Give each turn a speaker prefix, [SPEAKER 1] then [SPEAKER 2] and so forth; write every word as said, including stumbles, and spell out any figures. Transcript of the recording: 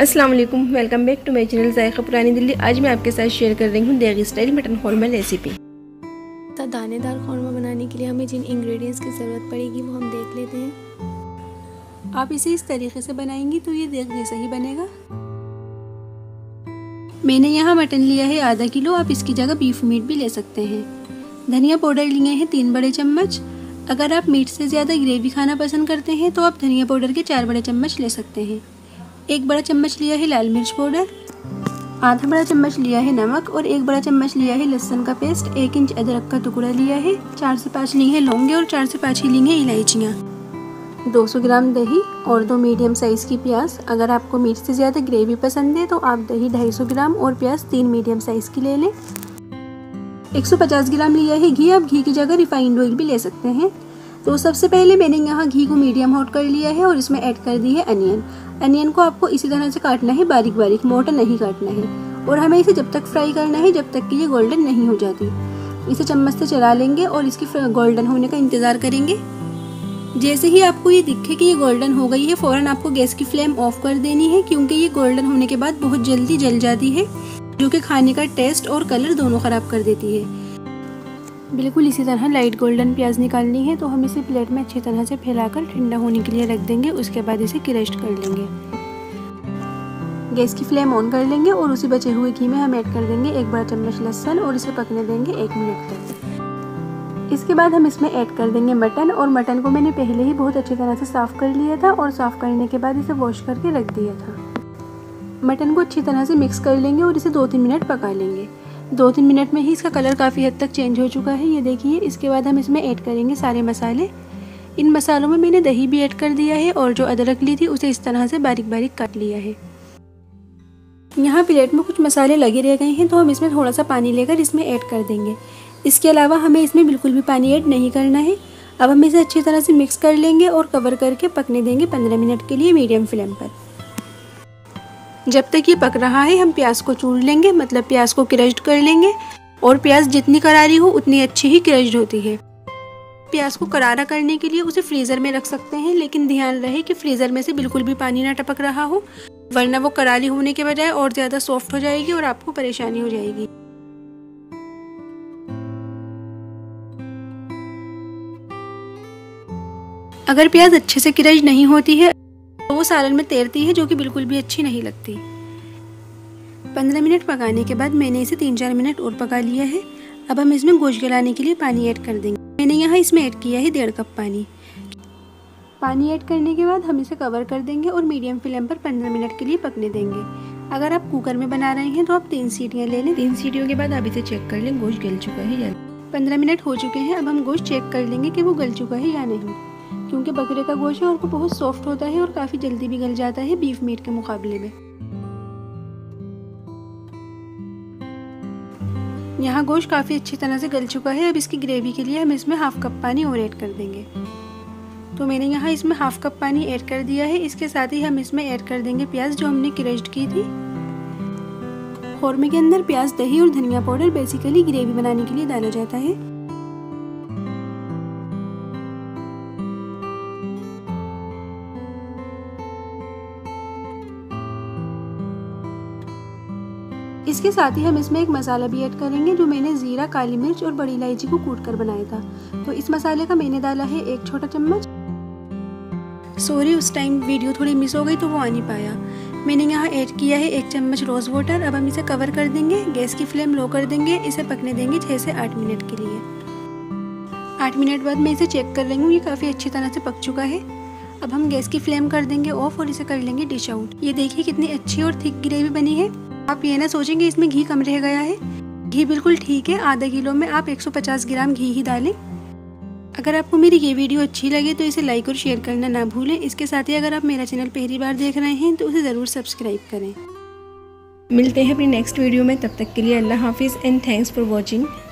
[SPEAKER 1] अस्सलाम वालेकुम, welcome back to my channel Zaika Purani Dilli. आज मैं आपके साथ शेयर कर रही हूँ देगी स्टाइल मटन खौरमा रेसिपी।
[SPEAKER 2] दानेदार खौरमा बनाने के लिए हमें जिन इंग्रेडिएंट्स की ज़रूरत पड़ेगी वो हम देख लेते हैं। आप इसे इस तरीके से बनाएंगी तो ये देग जैसा ही बनेगा। मैंने यहाँ मटन लिया है आधा किलो, आप इसकी जगह बीफ मीट भी ले सकते हैं। धनिया पाउडर लिए हैं तीन बड़े चम्मच। अगर आप मीट से ज़्यादा ग्रेवी खाना पसंद करते हैं तो आप धनिया पाउडर के चार बड़े चम्मच ले सकते हैं। एक बड़ा चम्मच लिया है लाल मिर्च पाउडर, आधा बड़ा चम्मच लिया है नमक और एक बड़ा चम्मच लिया है लहसुन का पेस्ट। एक इंच अदरक का टुकड़ा लिया है, चार से पाँच ली है लौंगे और चार से पाँच ही ली है इलायचियाँ, दो सौ ग्राम दही और दो मीडियम साइज़ की प्याज। अगर आपको मीट से ज़्यादा ग्रेवी पसंद है तो आप दही ढाई सौ ग्राम और प्याज तीन मीडियम साइज़ की ले लें। एक सौ पचास ग्राम लिया है घी, आप घी की जगह रिफाइंड ऑयल भी ले सकते हैं। तो सबसे पहले मैंने यहाँ घी को मीडियम हॉट कर लिया है और इसमें ऐड कर दी है अनियन। अनियन को आपको इसी तरह से काटना है, बारीक बारीक, मोटा नहीं काटना है। और हमें इसे जब तक फ्राई करना है जब तक कि ये गोल्डन नहीं हो जाती। इसे चम्मच से चला लेंगे और इसकी गोल्डन होने का इंतज़ार करेंगे। जैसे ही आपको ये दिखे कि ये गोल्डन हो गई है, फ़ौरन आपको गैस की फ्लेम ऑफ कर देनी है, क्योंकि ये गोल्डन होने के बाद बहुत जल्दी जल जाती है, जो कि खाने का टेस्ट और कलर दोनों ख़राब कर देती है। बिल्कुल इसी तरह लाइट गोल्डन प्याज निकालनी है। तो हम इसे प्लेट में अच्छी तरह से फैलाकर ठंडा होने के लिए रख देंगे। उसके बाद इसे क्रश कर लेंगे। गैस की फ्लेम ऑन कर लेंगे और उसी बचे हुए घी में हम ऐड कर देंगे एक बड़ा चम्मच लहसुन और इसे पकने देंगे एक मिनट तक। इसके बाद हम इसमें ऐड कर देंगे मटन। और मटन को मैंने पहले ही बहुत अच्छी तरह से साफ़ कर लिया था और साफ़ करने के बाद इसे वॉश करके रख दिया था। मटन को अच्छी तरह से मिक्स कर लेंगे और इसे दो तीन मिनट पका लेंगे। दो तीन मिनट में ही इसका कलर काफ़ी हद तक चेंज हो चुका है, ये देखिए। इसके बाद हम इसमें ऐड करेंगे सारे मसाले। इन मसालों में मैंने दही भी ऐड कर दिया है और जो अदरक ली थी उसे इस तरह से बारीक बारीक काट लिया है। यहाँ प्लेट में कुछ मसाले लगे रह गए हैं तो हम इसमें थोड़ा सा पानी लेकर इसमें ऐड कर देंगे। इसके अलावा हमें इसमें बिल्कुल भी पानी ऐड नहीं करना है। अब हम इसे अच्छी तरह से मिक्स कर लेंगे और कवर करके पकने देंगे पंद्रह मिनट के लिए मीडियम फ्लेम पर। जब तक ये पक रहा है हम प्याज को चूर लेंगे, मतलब प्याज को क्रश्ड कर लेंगे। और प्याज जितनी करारी हो उतनी अच्छी ही क्रश्ड होती है। प्याज को करारा करने के लिए उसे फ्रीज़र में रख सकते हैं, लेकिन ध्यान रहे कि फ्रीज़र में से बिल्कुल भी पानी ना टपक रहा हो, वरना वो करारी होने के बजाय और ज़्यादा सॉफ्ट हो जाएगी और आपको परेशानी हो जाएगी। अगर प्याज अच्छे से क्रश्ड नहीं होती है तो वो सालन में तैरती है, जो कि बिल्कुल भी अच्छी नहीं लगती। पंद्रह मिनट पकाने के बाद मैंने इसे तीन चार मिनट और पका लिया है। अब हम इसमें गोश्त गलाने के लिए पानी ऐड कर देंगे। मैंने यहाँ इसमें ऐड किया है डेढ़ कप पानी। पानी ऐड करने के बाद हम इसे कवर कर देंगे और मीडियम फ्लेम पर पंद्रह मिनट के लिए पकने देंगे। अगर आप कुकर में बना रहे हैं तो आप तीन सीटियाँ ले लें। तीन सीटियों के बाद आप इसे चेक कर लें गोश्त गल चुका है या नहीं। पंद्रह मिनट हो चुके हैं। अब हम गोश्त चेक कर लेंगे कि वो गल चुका है या नहीं, क्योंकि बकरे का गोश्त है और वो बहुत सॉफ्ट होता है और काफ़ी जल्दी भी गल जाता है बीफ मीट के मुकाबले में। यहाँ गोश्त काफ़ी अच्छी तरह से गल चुका है। अब इसकी ग्रेवी के लिए हम इसमें हाफ कप पानी और ऐड कर देंगे। तो मैंने यहाँ इसमें हाफ कप पानी ऐड कर दिया है। इसके साथ ही हम इसमें ऐड कर देंगे प्याज जो हमने क्रश्ड की थी। खौरमे के अंदर प्याज, दही और धनिया पाउडर बेसिकली ग्रेवी बनाने के लिए डाला जाता है। इसके साथ ही हम इसमें एक मसाला भी ऐड करेंगे जो मैंने जीरा, काली मिर्च और बड़ी इलायची को कूट कर बनाया था। तो इस मसाले का मैंने डाला है एक छोटा चम्मच। सॉरी, उस टाइम वीडियो थोड़ी मिस हो गई तो वो आ नहीं पाया। मैंने यहाँ ऐड किया है एक चम्मच रोज़ वाटर। अब हम इसे कवर कर देंगे, गैस की फ्लेम लो कर देंगे। इसे पकने देंगे छः से आठ मिनट के लिए। आठ मिनट बाद मैं इसे चेक कर रही हूँ, ये काफ़ी अच्छी तरह से पक चुका है। अब हम गैस की फ्लेम कर देंगे ऑफ और इसे कर लेंगे डिश आउट। ये देखिए कितनी अच्छी और थिक ग्रेवी बनी है। आप ये ना सोचेंगे इसमें घी कम रह गया है, घी बिल्कुल ठीक है। आधा किलो में आप एक सौ पचास ग्राम घी ही डालें। अगर आपको मेरी ये वीडियो अच्छी लगे तो इसे लाइक और शेयर करना ना भूलें। इसके साथ ही अगर आप मेरा चैनल पहली बार देख रहे हैं तो उसे ज़रूर सब्सक्राइब करें।
[SPEAKER 1] मिलते हैं अपनी नेक्स्ट वीडियो में, तब तक के लिए अल्लाह हाफिज़ एंड थैंक्स फॉर वॉचिंग।